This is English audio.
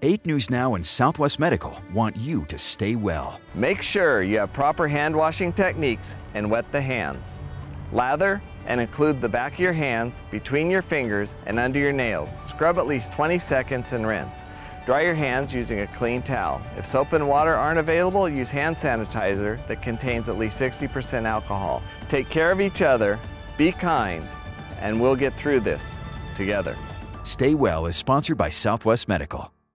8 News Now and Southwest Medical want you to stay well. Make sure you have proper hand washing techniques and wet the hands. Lather and include the back of your hands between your fingers and under your nails. Scrub at least 20 seconds and rinse. Dry your hands using a clean towel. If soap and water aren't available, use hand sanitizer that contains at least 60% alcohol. Take care of each other, be kind, and we'll get through this together. Stay Well is sponsored by Southwest Medical.